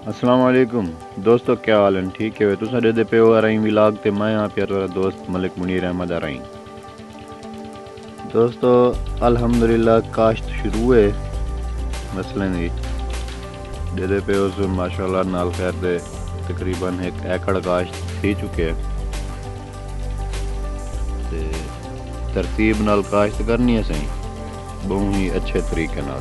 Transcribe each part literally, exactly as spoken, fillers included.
السلام علیکم دوستو، کیا حال ہیں؟ ٹھیک ہے تو سارے دے پہ ہو رہی ولاگ تے میں یہاں پہ تھوڑا دوست ملک منیر احمد آ رہی دوستو الحمدللہ کاشت شروع ہے مثلا جی دے دے پہ اس ماشاءاللہ نال خیر دے تقریباً ایک ایکڑ کاشت تھی چکے تے ترتیب نال کاشت کرنی ہے صحیح بہت ہی اچھے طریقے نال۔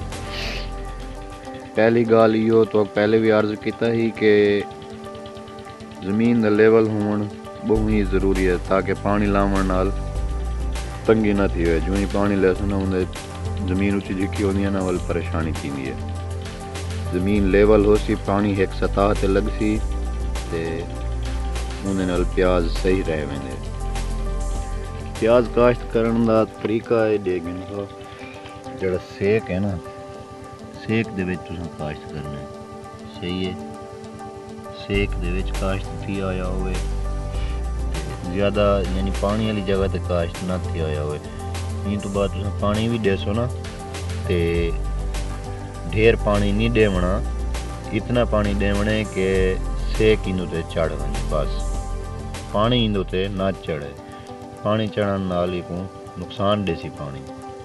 پہلی گال یہ تو پہلے بھی عرض کیتا ہی کہ زمین دا لیول ہون بہت ہی ضروری ہے تاکہ پانی لاون نال تنگی نہ تھی ہوئے، جو ہی پانی لے سنا ہوں زمین اچھی جکی ہوندی ہے نا ول پریشانی تھی ہے۔ زمین لیول ہو سی پانی ایک سطح تے لگ سی تے اندے نال پیاز صحیح رہ ویندے۔ پیاز کاشت کرن دا طریقہ ہے دیکھن دا جڑا سیک ہے نا سیک دے وچ تساں کاشت کرنا ہے، صحیح ہے۔ سیک دے وچ کاشت تھی آیا ہوئے زیادہ یعنی پانی والی جگہ تے کاشت نہ تھی آیا ہوئے، این تو بعد تساں پانی بھی دے سو نا تے ڈھیر پانی نہیں دیونا، اتنا پانی دیونے کہ سیک ایندو تے چڑھ ونجے، بس پانی ایندو تے نہ چڑھے، پانی چڑھن نال ہی کو نقصان دے سی پانی۔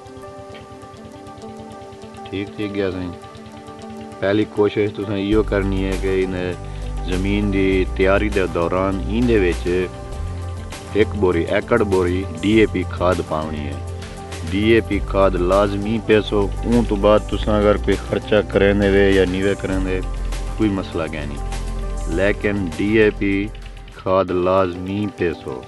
ٹھیک ٹھیک گیا سی۔ پہلی کوشش تساں ایو کرنی ہے کہ انہیں زمین دی تیاری دے دوران ایندے وچ ایک بوری ایکڑ بوری ڈی اے پی کھاد پاونی ہے۔ ڈی اے پی کھاد لازمی پیسو، اون تو بعد تساں اگر کوئی خرچہ کریں دے وے یا نیوے کریں دے کوئی مسئلہ کیا نہیں، لیکن ڈی اے پی کھاد لازمی پیسو۔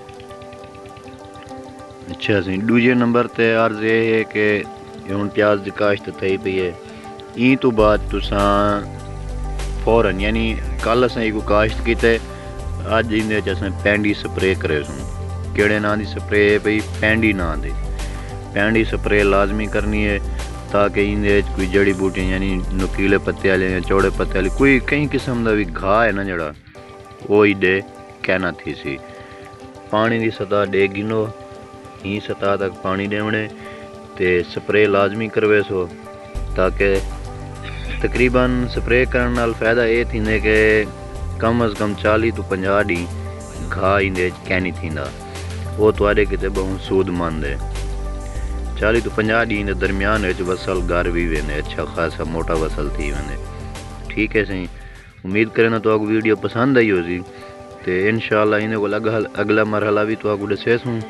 اچھا سی دوجے نمبر تے عرض یہ ہے کہ ہن پیاز دی کاشت تھی پئی ہے، این تو بعد تساں فوراً یعنی کل اساں ایک کاشت کیتے اج ایندے چ اساں پینڈی سپرے کرے سوں۔ کیڑے ناں دی سپرے پئی پینڈی ناں دی پینڈی سپرے لازمی کرنی ہے تاکہ ایندے کوئی جڑی بوٹیاں یعنی نکیلے پتے والے یا چوڑے پتے والے کوئی کئی قسم دا بھی گھاہ ہے نا جڑا وہ ایڈے کہنا تھی سی۔ پانی دی سطح دے گنو ہی سطح تک پانی دیونے تے سپرے لازمی کروے سو تاکہ تقریباً سپرے کرن نال فائدہ یہ تھیندے کہ کم از کم چالی تو پنجاہ ڈی گھاہ ایندے کہنی تھیندا، وہ تواڈے کتے بہت سود مند ہے۔ چالی تو پنجاہ ڈی دے درمیان وچ وصل گھر بھی ویندے، اچھا خاصا موٹا وصل تھی ویندے۔ ٹھیک ہے سی، امید کرنا تو آپ کو ویڈیو پسند آئی ہو سی تے انشاءاللہ اینے کو اگلا مرحلہ بھی تو آپ کو دسے سوں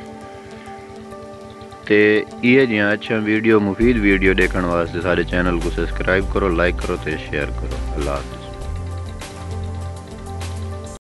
تے یہ جہاں اچھا ویڈیو مفید ویڈیو دیکھنے واسطے سارے چینل کو سبسکرائب کرو، لائک کرو تے شیئر کرو۔ اللہ حافظ۔